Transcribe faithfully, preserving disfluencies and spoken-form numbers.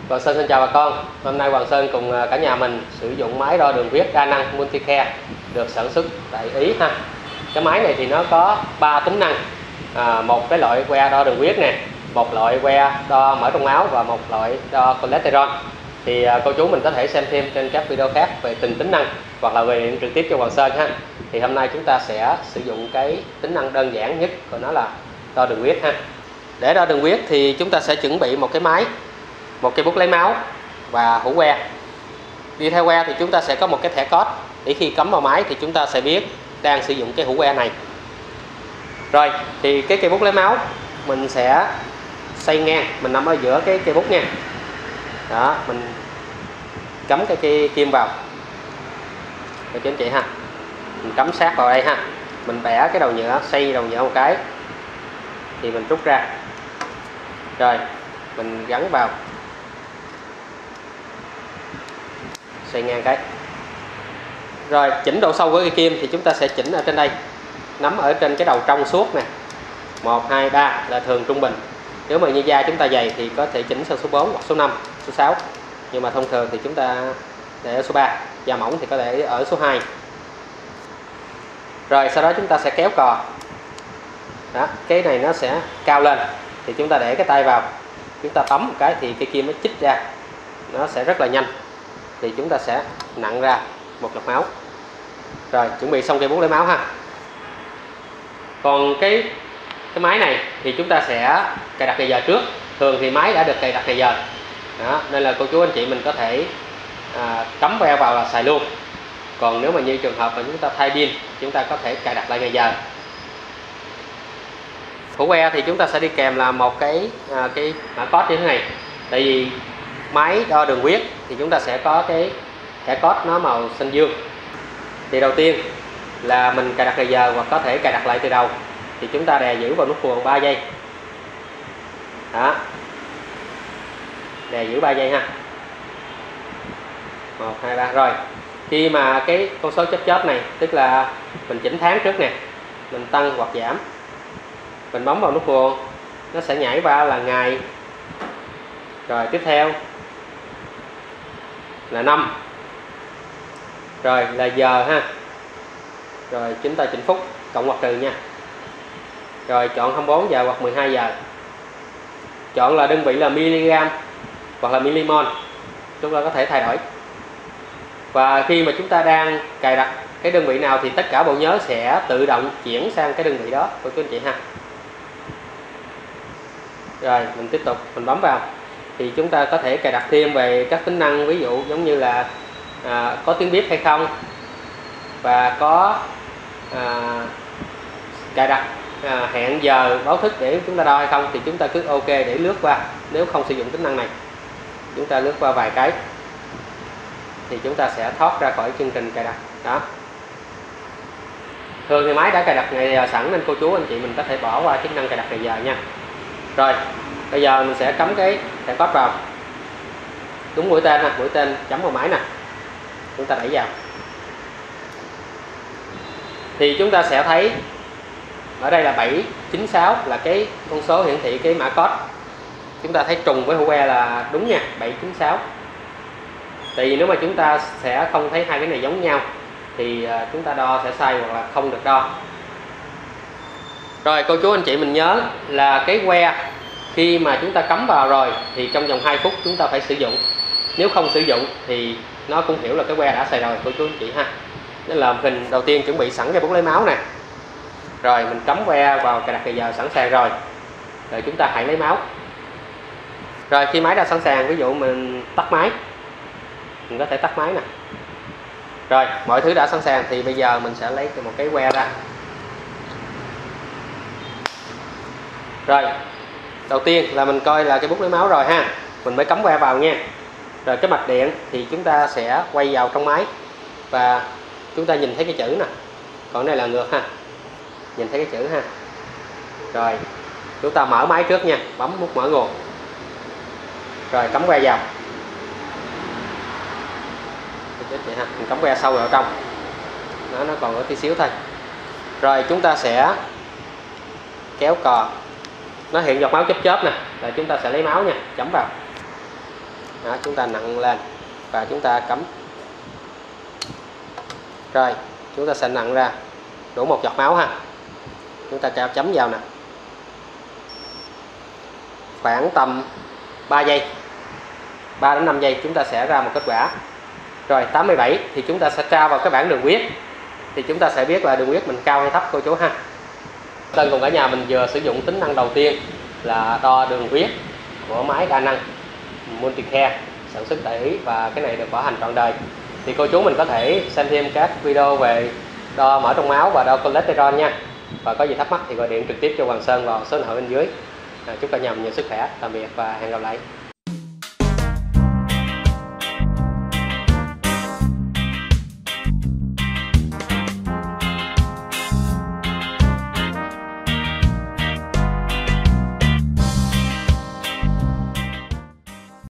Hoàng Sơn xin chào bà con. Hôm nay Hoàng Sơn cùng cả nhà mình sử dụng máy đo đường huyết đa năng Multicare được sản xuất tại Ý ha. Cái máy này thì nó có ba tính năng, à, một cái loại que đo đường huyết nè, một loại que đo mỡ trong máu và một loại đo cholesterol. Thì à, cô chú mình có thể xem thêm trên các video khác về từng tính năng hoặc là về điện trực tiếp cho Hoàng Sơn ha. Thì hôm nay chúng ta sẽ sử dụng cái tính năng đơn giản nhất của nó là đo đường huyết ha. Để đo đường huyết thì chúng ta sẽ chuẩn bị một cái máy, một cây bút lấy máu và hũ que. Đi theo que thì chúng ta sẽ có một cái thẻ code để khi cắm vào máy thì chúng ta sẽ biết đang sử dụng cái hũ que này. Rồi thì cái cây bút lấy máu mình sẽ xoay ngang, mình nằm ở giữa cái cây bút nha. Đó, mình cắm cái cây kim vào để cho anh chị ha. Mình cắm sát vào đây ha. Mình bẻ cái đầu nhựa, xoay đầu nhựa một cái thì mình rút ra. Rồi mình gắn vào, xoay ngang cái. Rồi chỉnh độ sâu của cây kim thì chúng ta sẽ chỉnh ở trên đây, nắm ở trên cái đầu trong suốt nè, một, hai, ba là thường trung bình. Nếu mà như da chúng ta dày thì có thể chỉnh sang số bốn hoặc số năm, số sáu, nhưng mà thông thường thì chúng ta để ở số ba. Da mỏng thì có thể ở số hai. Rồi sau đó chúng ta sẽ kéo cò. Đó, cái này nó sẽ cao lên thì chúng ta để cái tay vào, chúng ta tóm một cái thì cây kim nó chích ra, nó sẽ rất là nhanh. Thì chúng ta sẽ nặn ra một giọt máu. Rồi chuẩn bị xong cây bút lấy máu ha. Còn cái cái máy này thì chúng ta sẽ cài đặt thời giờ trước. Thường thì máy đã được cài đặt thời giờ. Đó, nên là cô chú anh chị mình có thể à, cắm ve vào là xài luôn. Còn nếu mà như trường hợp mà chúng ta thay pin, chúng ta có thể cài đặt lại ngày giờ. Hũ que thì chúng ta sẽ đi kèm là một cái à, cái mã code như thế này. Tại vì máy đo đường huyết thì chúng ta sẽ có cái thẻ code nó màu xanh dương. Thì đầu tiên là mình cài đặt thời giờ hoặc có thể cài đặt lại từ đầu. Thì chúng ta đè giữ vào nút nguồn ba giây. Đó, đè giữ ba giây ha. Một, hai, ba. Rồi khi mà cái con số chớp chớp này, tức là mình chỉnh tháng trước nè, mình tăng hoặc giảm, mình bấm vào nút nguồn, nó sẽ nhảy vào là ngày. Rồi tiếp theo là năm. Rồi là giờ ha. Rồi chúng ta chỉnh phút, cộng hoặc trừ nha. Rồi chọn hai mươi bốn giờ hoặc mười hai giờ. Chọn là đơn vị là mg hoặc là milimol, chúng ta có thể thay đổi. Và khi mà chúng ta đang cài đặt cái đơn vị nào thì tất cả bộ nhớ sẽ tự động chuyển sang cái đơn vị đó của chú anh chị ha. Rồi mình tiếp tục, mình bấm vào thì chúng ta có thể cài đặt thêm về các tính năng, ví dụ giống như là à, có tiếng bếp hay không, và có à, cài đặt à, hẹn giờ báo thức để chúng ta đo hay không, thì chúng ta cứ ok để lướt qua. Nếu không sử dụng tính năng này, chúng ta lướt qua vài cái thì chúng ta sẽ thoát ra khỏi chương trình cài đặt. Đó, thường thì máy đã cài đặt ngày giờ sẵn nên cô chú anh chị mình có thể bỏ qua chức năng cài đặt ngày giờ nha. Rồi bây giờ mình sẽ cắm cái thẻ code vào, đúng mũi tên nè, mũi tên chấm vào máy nè, chúng ta đẩy vào thì chúng ta sẽ thấy ở đây là bảy chín sáu là cái con số hiển thị cái mã code. Chúng ta thấy trùng với hũ que là đúng nha, bảy chín sáu. Tại vì nếu mà chúng ta sẽ không thấy hai cái này giống nhau thì chúng ta đo sẽ sai hoặc là không được đo. Rồi cô chú anh chị mình nhớ là cái que khi mà chúng ta cắm vào rồi thì trong vòng hai phút chúng ta phải sử dụng. Nếu không sử dụng thì nó cũng hiểu là cái que đã xài rồi cô chú anh chị ha. Nên là mình đầu tiên chuẩn bị sẵn cái bút lấy máu nè. Rồi mình cắm que vào cài đặt thời giờ sẵn sàng rồi. Rồi chúng ta hãy lấy máu. Rồi khi máy đã sẵn sàng, ví dụ mình tắt máy, mình có thể tắt máy nè. Rồi mọi thứ đã sẵn sàng thì bây giờ mình sẽ lấy một cái que ra. Rồi đầu tiên là mình coi là cái bút lấy máu rồi ha, mình mới cắm que vào nha. Rồi cái mạch điện thì chúng ta sẽ quay vào trong máy và chúng ta nhìn thấy cái chữ nè, còn này là ngược ha, nhìn thấy cái chữ ha. Rồi chúng ta mở máy trước nha, bấm nút mở nguồn, rồi cắm que vào. Mình cắm que sâu vào trong, nó nó còn có tí xíu thôi. Rồi chúng ta sẽ kéo cò, nó hiện giọt máu chớp chớp nè, rồi chúng ta sẽ lấy máu nha, chấm vào. Đó, chúng ta nặng lên và chúng ta cắm. Rồi chúng ta sẽ nặng ra, đổ một giọt máu ha, chúng ta keo chấm vào nè, khoảng tầm ba giây, ba đến năm giây chúng ta sẽ ra một kết quả. Rồi tám mươi bảy thì chúng ta sẽ tra vào cái bảng đường huyết, thì chúng ta sẽ biết là đường huyết mình cao hay thấp cô chú ha. Tân cùng cả nhà mình vừa sử dụng tính năng đầu tiên là đo đường huyết của máy đa năng MultiCare sản xuất tại Ý, và cái này được bảo hành trọn đời. Thì cô chú mình có thể xem thêm các video về đo mỡ trong máu và đo cholesterol nha. Và có gì thắc mắc thì gọi điện trực tiếp cho Hoàng Sơn vào số điện thoại bên dưới. À, chúc cả nhà mình nhiều sức khỏe, tạm biệt và hẹn gặp lại.